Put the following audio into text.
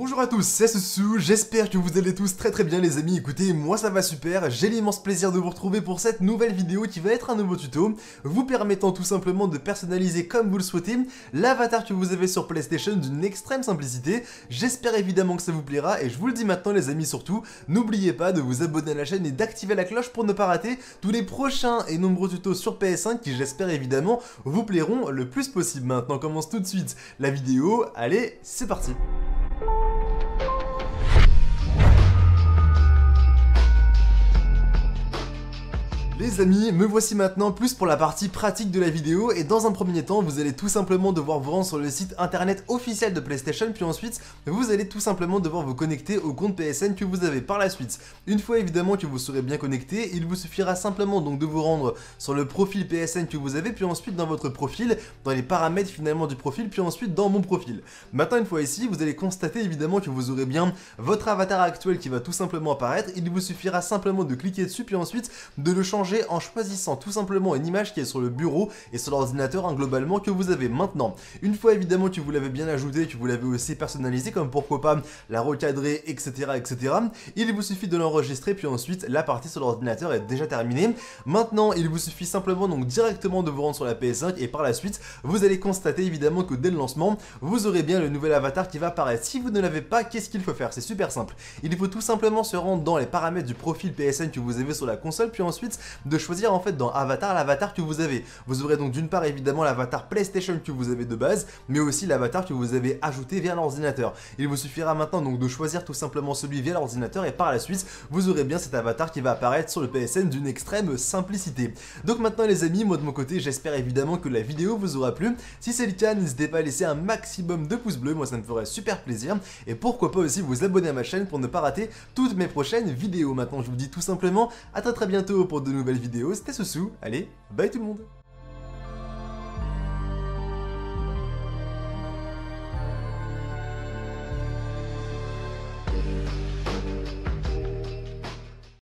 Bonjour à tous, c'est Susu, j'espère que vous allez tous très bien les amis. Écoutez, moi ça va super, j'ai l'immense plaisir de vous retrouver pour cette nouvelle vidéo qui va être un nouveau tuto, vous permettant tout simplement de personnaliser comme vous le souhaitez l'avatar que vous avez sur PlayStation d'une extrême simplicité. J'espère évidemment que ça vous plaira et je vous le dis maintenant les amis surtout, n'oubliez pas de vous abonner à la chaîne et d'activer la cloche pour ne pas rater tous les prochains et nombreux tutos sur PS5 qui j'espère évidemment vous plairont le plus possible. Maintenant on commence tout de suite la vidéo, allez c'est parti. Les amis, me voici maintenant plus pour la partie pratique de la vidéo et dans un premier temps vous allez tout simplement devoir vous rendre sur le site internet officiel de PlayStation puis ensuite vous allez tout simplement devoir vous connecter au compte PSN que vous avez par la suite. Une fois évidemment que vous serez bien connecté, il vous suffira simplement donc de vous rendre sur le profil PSN que vous avez puis ensuite dans votre profil, dans les paramètres finalement du profil puis ensuite dans mon profil. Maintenant une fois ici vous allez constater évidemment que vous aurez bien votre avatar actuel qui va tout simplement apparaître, il vous suffira simplement de cliquer dessus puis ensuite de le changer en choisissant tout simplement une image qui est sur le bureau et sur l'ordinateur globalement que vous avez maintenant. Une fois évidemment que vous l'avez bien ajouté, que vous l'avez aussi personnalisé comme pourquoi pas la recadrer etc, il vous suffit de l'enregistrer puis ensuite la partie sur l'ordinateur est déjà terminée. Maintenant il vous suffit simplement donc directement de vous rendre sur la PS5 et par la suite vous allez constater évidemment que dès le lancement vous aurez bien le nouvel avatar qui va apparaître. Si vous ne l'avez pas, qu'est-ce qu'il faut faire? C'est super simple, il faut tout simplement se rendre dans les paramètres du profil PSN que vous avez sur la console puis ensuite de choisir en fait dans avatar l'avatar que vous avez. Vous aurez donc d'une part évidemment l'avatar PlayStation que vous avez de base, mais aussi l'avatar que vous avez ajouté via l'ordinateur. Il vous suffira maintenant donc de choisir tout simplement celui via l'ordinateur et par la suite vous aurez bien cet avatar qui va apparaître sur le PSN d'une extrême simplicité. Donc maintenant les amis, moi de mon côté j'espère évidemment que la vidéo vous aura plu. Si c'est le cas, n'hésitez pas à laisser un maximum de pouces bleus, moi ça me ferait super plaisir. Et pourquoi pas aussi vous abonner à ma chaîne pour ne pas rater toutes mes prochaines vidéos. Maintenant je vous dis tout simplement à très bientôt pour de nouvelles vidéos, c'était Susu, allez, bye tout le monde.